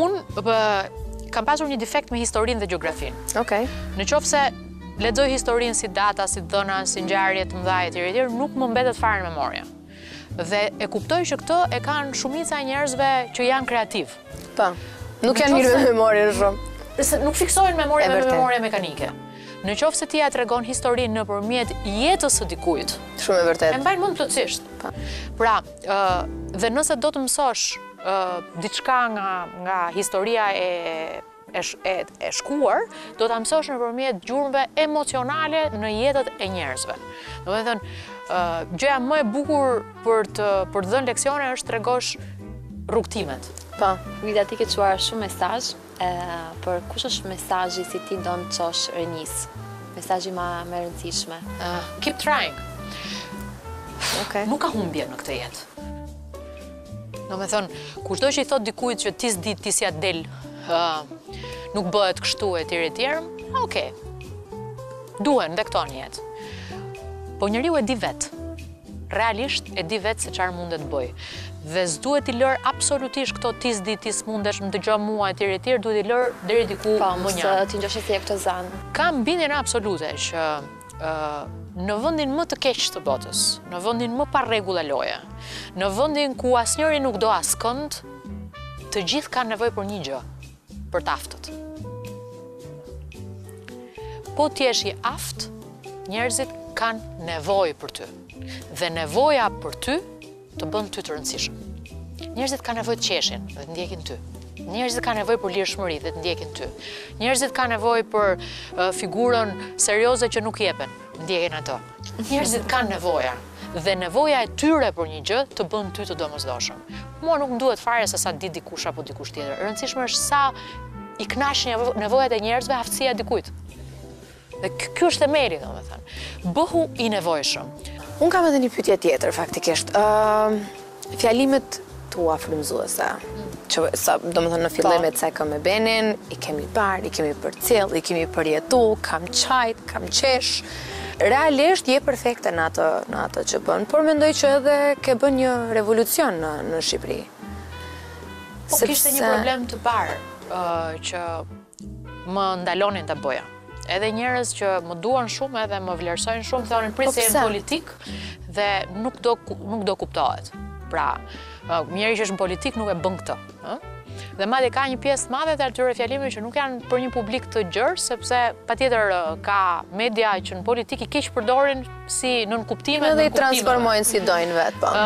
Unë kam pasur një defekt me historinë dhe gjeografinë. Okej. Në qoftë se lexoj historinë si data, si dhëna, si ngjarje të mëdha etj, nuk më mbetet fare në memorie. Dhe e kuptoj që këto e kanë shumica e njerëzve që janë kreativ. Po. Nuk janë mirë me memorie shumë. Nuk fiksohen memorie me memorie mekanike. Në qoftë se ti ja tregon historinë nëpërmjet jetës së dikujt. Shumë e vërtetë. E mbajnë mend plotësisht. Pra, dhe nëse do të mësosh diçka nga historia e shkuar, do ta mësosh nëpërmjet gjurmëve emocionale në jetët e njerëzve. Domethënë, gjëja më e bukur për të dhënë leksione është tregosh rrugtimet. Po, Vida, ti ke çuar shumë mesazh, për kush është mesazhi si ti do të çosh rinjis? Mesazhi më e rëndësishme. Keep trying. Okay. Nuk ka humbje në këtë jetë. Domethënë, kushdo që i thot dikujt që ti s'di ti si del, nuk bëhet kështu e tjerë, okay. Duhen dhe këto në jetë. Po njeriu e di vetë. Realisht e di vetë se çfarë mundet bëj. Dhe s'duhet i lër absolutisht këto ti s'di, ti s'mundesh, më dëgjo mua e tjerë, duhet i lër deri diku më njarë. Po, ti ngjoshe si e këtë zanë. Kam bindjen absolute që në vendin më të keq të botës, në vendin më pa rregullaloje, në vendin ku asnjëri nuk do askënd, të gjithë kanë nevojë për një gjë, për të aftët. Po ti je i aft, njerëzit kanë nevojë për ty. Dhe nevoja për ty të bën ty të rëndësishëm. Njerëzit kanë nevojë të qeshin dhe të ndjekin ty. Njerëzit kanë nevojë për lirshmëri dhe të ndjekin ty. Njerëzit kanë nevojë për figurën serioze që nuk jepen, ndjekin ato. Njerëzit kanë nevoja dhe nevoja e tyre për një gjë të bën ty të domosdoshëm. Mua nuk më duhet fare se sa di dikush apo dikush tjetër. E rëndësishme është sa i kënaq nevojat e njerëzve aftësia e dikujt. Dhe ky është themeli, domethënë. Bëhu i nevojshëm. Unë kam edhe një pyetje tjetër, faktikisht. Fjalimet tua frymëzuese, që domethënë në fillim e cekëm me Benin, i kemi parë, i kemi përcjell, i kemi përjetu, kam qajt, kam qesh. Realisht je perfekte në atë që bën, por mendoj që edhe ke bën një revolucion në Shqipëri. Po kishte një problem të parë që më ndalonin të bëja. Edhe njerëz që më duan shumë edhe më vlerësojnë shumë, thonin prisi e politik dhe nuk do kuptohet. Pra, njeri që është në politik nuk e bën këtë. Dhe madje ka një pjesë madhe të atyre fjalimeve që nuk janë për një publik të gjerë, sepse patjetër ka media që në politik i keq përdorin si nën kuptime. Edhe i transformojnë si dojnë vetë, po.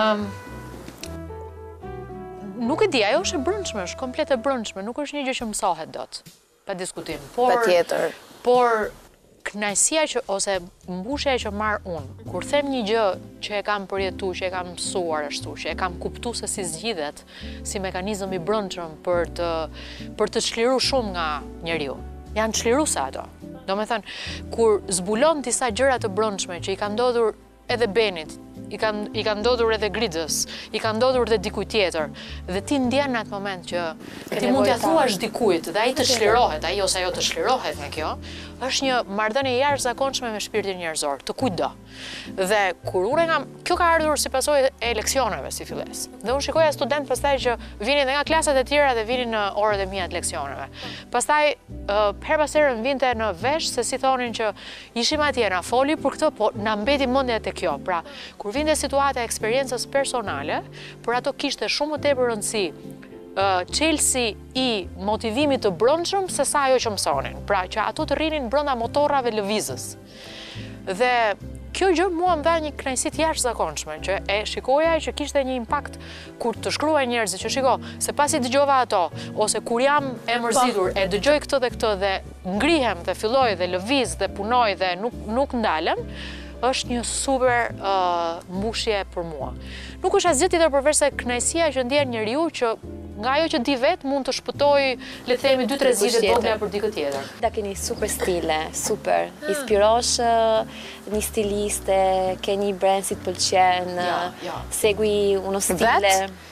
Nuk e di, ajo është e brëndshme, është komplet e brëndshme, nuk është një gjë që mësohet dot, pa diskutim. Patjetër. Por kënaqësia ose mbushja që marr unë, kur them një gjë që e kam përjetuar, që e kam mësuar ashtu, që e kam kuptuar se si zgjidhet, si mekanizëm i brendshëm për të çliruar shumë nga njeriu. Janë çliruese ato. Domethënë, kur zbulon disa gjëra të brendshme që i ka ndodhur edhe Benit, i ka ndodhur edhe Gridës, i ka ndodhur edhe dikujt tjetër, dhe ti ndjen në atë moment që ti mund t'ia thuash dikujt dhe ai të çlirohet, ai ose ajo të çlirohet nga kjo, është një marrëdhënie jashtëzakonshme me shpirtin njerëzor, të kujtdo. Dhe kur kjo ka ardhur si pasojë e leksioneve si filles. Dhe unë shikoja student pastaj që vinin edhe nga klasat e tjera dhe vinin në orët e mia të leksioneve. Pastaj her pas here vinte në vesh se si thonin që ishim atje na foli për këtë, po na mbeti mendja te kjo. Pra, kur vinte situata e eksperiencës personale, por ato kishte shumë më tepër rëndësi çelësi i motivimit të brendshëm se sa ajo që mësonin. Pra, që ato të rrinin brenda motorrave lëvizës. Dhe kjo gjë mua më dha një kënaqësi të jashtëzakonshme, që e shikoja që kishte një impakt kur të shkruaj njerëzit që shiko, se pasi dëgjova ato, ose kur jam e mërzitur, e dëgjoj këtë dhe ngrihem dhe filloj dhe lëviz dhe punoj dhe nuk ndalem, është një super mbushje për mua. Nuk është asgjë tjetër përveç se kënaqësia që ndjen njeriu që nga ajo që di vetë mund të shpëtoj, le të themi, 2-3 zgjidhje të vogla për dikë tjetër. Da keni super stile, super. Inspirosh një stiliste, ke një brand si të pëlqen, segui uno stile.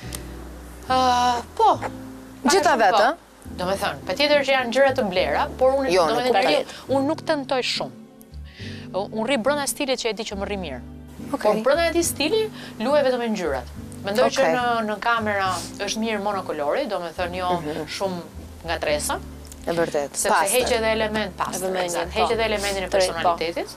Po. Gjitha vetë? Do me thënë, patjetër që janë gjëra të blera, por unë nuk tentoj shumë. Unë rri brenda stilit që e di që më rri mirë. Por brenda atij stili luaj vetëm me ngjyrat. Mendoj që në kamera është mirë monokolori, do me thënë jo shumë nga tresa. E vërtet, sepse heqë edhe element pastë, heqë edhe elementin e personalitetit.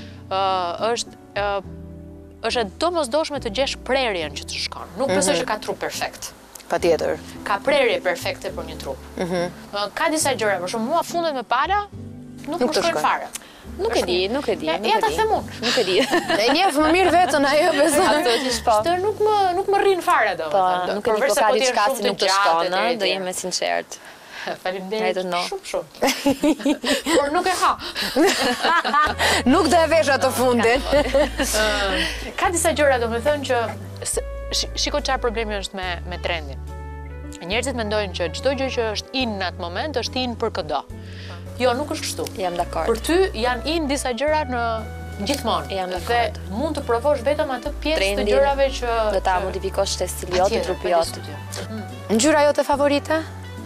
Është e domosdoshme të gjesh prerjen që të shkon. Nuk besoj që ka trup perfekt. Patjetër. Ka prerje perfekte për një trup. Ka disa gjëra, për shumë mua fundet me pala nuk më shkojnë fare. Nuk e di. Ja ta them unë. Nuk e di. E njeh më mirë vetën ajo besoj. Absolutisht po. Shtë nuk më rrin fare do. Po, nuk e di, po ka diçka si nuk të shkon, do jem e sinqert. Faleminderit shumë. Por nuk e ha. Nuk do e vesh atë fundin. Ka disa gjëra do me thënë që shiko çfarë problemi është me trendin. Njerëzit mendojnë që çdo gjë që është in në atë moment është in për këdo. Jo, nuk është kështu. Jam dakord. Për ty janë in disa gjëra në gjithmonë. Jam dhe dakord. mund të provosh vetëm atë pjesë të Trendin, gjërave që do ta modifikosh te stili jot, trupi jot. Ngjyra jote favorite?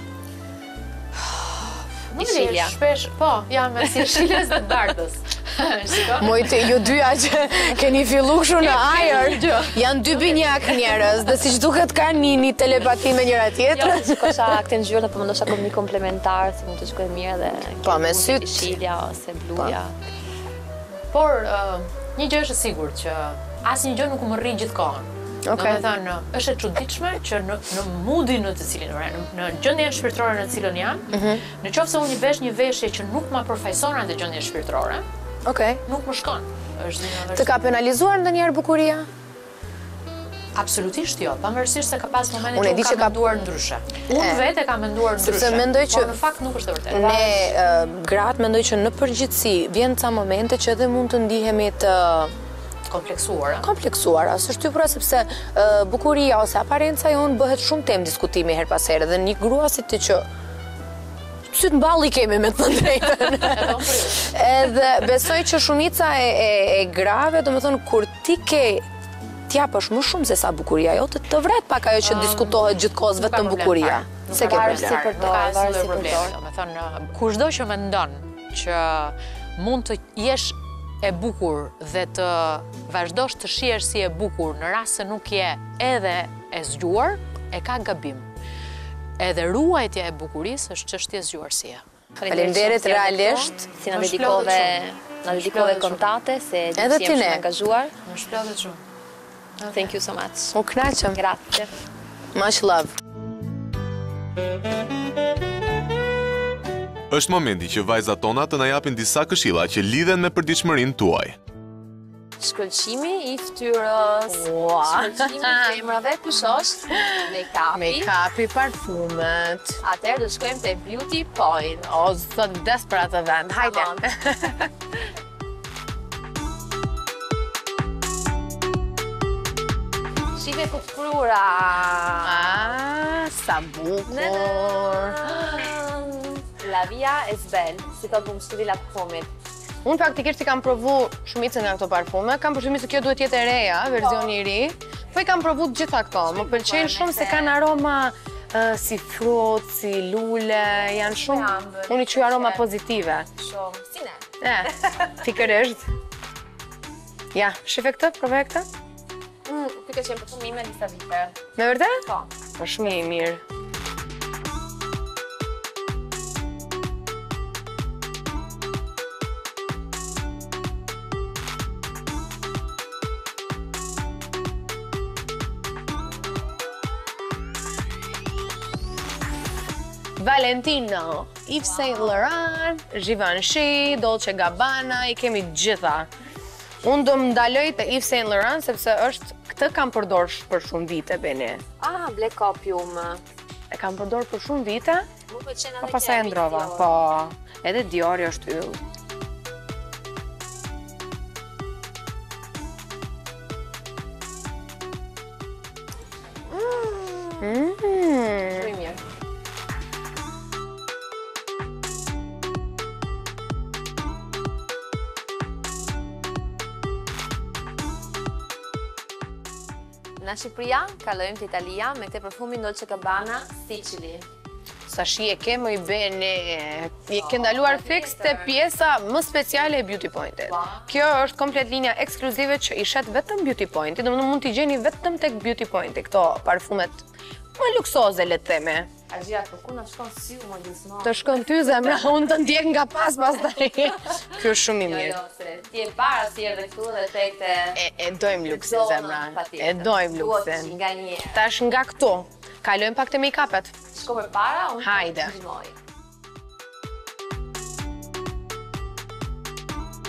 Nuk e di, shpesh, po, jam me si shilës dhe dartës. Shiko? Mojtë, ju dyja që keni fillu kështu në ajër, janë dy binjak njerëz, dhe siç duket kanë një telepati me njëra tjetrën. Jo, shikosha këtë ngjyrë, po mendosha kom një komplementar, se mund të shkojë mirë dhe Po, me mund syt. të shilja ose bluja. Por, një gjë është e sigurt që asnjë gjë nuk më rri gjithkohën. Okej. Do me thënë, është e çuditshme që në mundin në të cilin, në gjendjen shpirtërore në cilën jam, në qoftë se unë vesh një veshje që nuk ma përfaqëson atë gjendje shpirtërore, Okej. nuk më shkon. Të ka penalizuar ndonjëherë bukuria? Absolutisht jo, pavarësisht se ka pas momente Unë e që di unë që kam ka- menduar ndryshe. Unë vetë kam menduar ndryshe. Sepse mendoj që- por në fakt nuk është e vërtetë. Ne gratë mendoj që në përgjithësi vjen ca momente që edhe mund të ndihemi të kompleksuara. Së shtypura sepse bukuria ose aparenca jonë bëhet shumë temë diskutimi her pas here dhe një grua si ti që sytë mballi kemi me të thënë drejtën. Edhe besoj që shumica e grave, do me thënë, kur ti ke t'japësh më shumë se sa bukuria jote, të vret pak ajo që diskutohet gjithkohës vetëm bukuria. Se ke problem. Nuk ka asnjë problem. Do me thënë, kushdo që mendon që mund të jesh e bukur dhe të vazhdosh të shihesh si e bukur në rast se nuk je edhe e zgjuar, e ka gabim. Edhe ruajtja e bukurisë është çështje zgjuarësie. Faleminderit realisht. Si na dedikove kontate, se Edhe ti jam ne. shumë angazhuar. Më shpëlqet shumë. Thank you so much. U kënaqem. Grazie. Much love. Është momenti që vajzat tona të na japin disa këshilla që lidhen me përditshmërinë tuaj. Shkëlqimi i fytyrës, shkëlqimi i femrave kushosh, make-upi. Make-upi, parfumet. Atëherë do shkojmë te beauty point. O, zot des për atë vend. Hajde. Shive kufrura. Sa bukur. La via es bel, si thot më studi la parfumit. Unë faktikisht i kam provu shumicën nga këto parfume, kam përshtypjen se kjo duhet jetë e reja, versioni i ri, po i kam provu të gjitha këto. Më pëlqejnë shumë se kanë aroma si frut, si lule, janë shumë, unë i quaj aroma pozitive. Shumë, si ne. Pikërisht. Ja, shife këtë, provoj këtë? Ty ke qenë përfumime disa vite. Me vërtet? Po. Po shumë i mirë. Valentino, Yves Saint Laurent, Givenchy, Dolce Gabbana, i kemi gjitha. Unë do më ndaloj të Yves Saint Laurent sepse këtë kam përdor për shumë vite, Beni. Black Opium. E kam përdor për shumë vite, Mu pëlqen po edhe pasaj e ndrova. Po, edhe Diori është yll. Shumë i mirë. Në Shqipëria, kalojmë të Italia me këtë përfumin Dolce Gabbana Sicily. Sa shi e ke më i Beni, i ke ndaluar fix të pjesa më speciale e Beauty Pointit. Kjo është komplet linja ekskluzive që i shet vetëm Beauty Pointit, dhe mund t'i gjeni vetëm tek Beauty Pointit, këto parfumet më luksoze, le të themi. Argjia, për ku në shkon si u më gjithmonë? Të shkon ty zemra, unë të ndjek nga pastaj. Kjo është shumë i mirë. Jo, se ti e para si erdhe këtu dhe tek te... E dojmë luksin, zemra. E dojmë luksin. Nga një. Tash nga këtu, kalojmë pak të make-upet. Shko për para, unë Hajde. ndihmoj.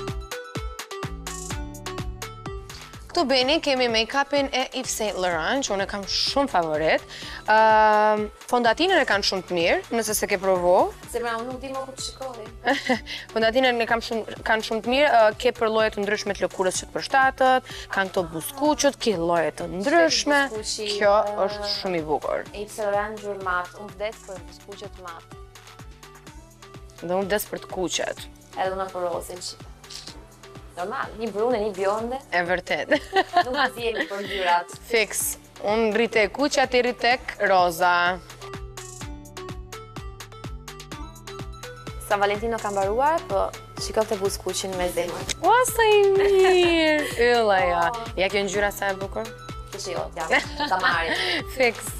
Këtu Beni kemi make-upin e Yves Saint Laurent, që unë e kam shumë favorit. Fondatinën e kanë shumë të mirë, nëse se ke provo. Zemra, unë nuk di më ku të shikoj. Fondatinën e kanë shumë të mirë, ke për lloje të ndryshme të lëkurës që të përshtatët, kanë këto buskuqët, ke lloje të ndryshme. Kjo është shumë i bukur. Yves Saint Laurent ngjyrë mat, unë vdes për buskuqet mat. Dhe unë vdes për të kuqet. Edhe unë për rozin. Normal, një brune, një bjonde. E vërtet. Nuk më zjemi për ngjyrat. Fix. Unë rritë e kuqja, ti rritë tek roza. San Valentino ka mbaruar, po shikoj të buskuqin me zemër. Ua, sa i mirë! Ylla, ja. Ja kjo ngjyra sa e bukur? Kështë jo, ja, ta marri. Fix.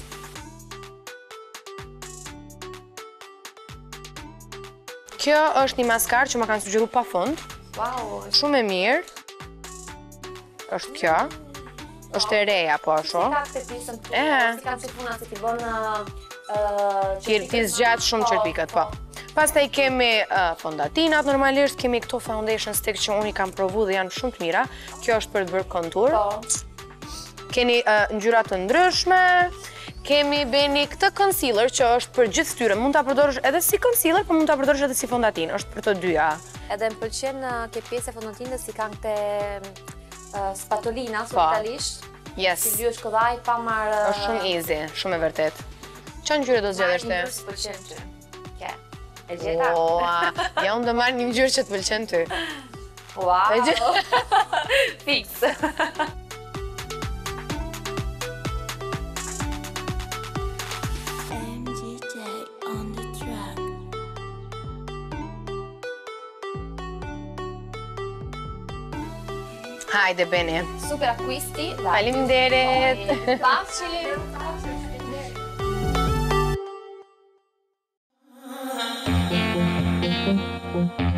Kjo është një maskar që më kanë sugjeru pa fund. Wow. Shumë e mirë. Është kjo. Është e reja, po asho. Si ka këtë pisën të si kam që puna se ti bënë... Ti zgjatë shumë qërpikët, po. Pastaj kemi fondatinat normalisht, kemi këto foundation stick që unë i kam provu dhe janë shumë të mira. Kjo është për të bërë kontur. Keni ngjyra të ndryshme. Kemi Beni këtë concealer që është për gjithë fytyrën. Mund ta përdorësh edhe si concealer, por mund ta përdorësh edhe si fondatinë. Është për të dyja. Edhe më pëlqen ke pjesë e fondatinës si kanë këte spatolina, italisht. Yes. Si lyesh kodaj pa marrë... Është shumë easy, shumë e vërtet. Çfarë ngjyre do zgjedhësh ti? Një ngjyrë që pëlqen ty. Ke. E gjeta? Ja, unë do marr një ngjyrë që të pëlqen ty. Wow. Fix. Hajde, Beni. Super acquisti. Faleminderit. Pace.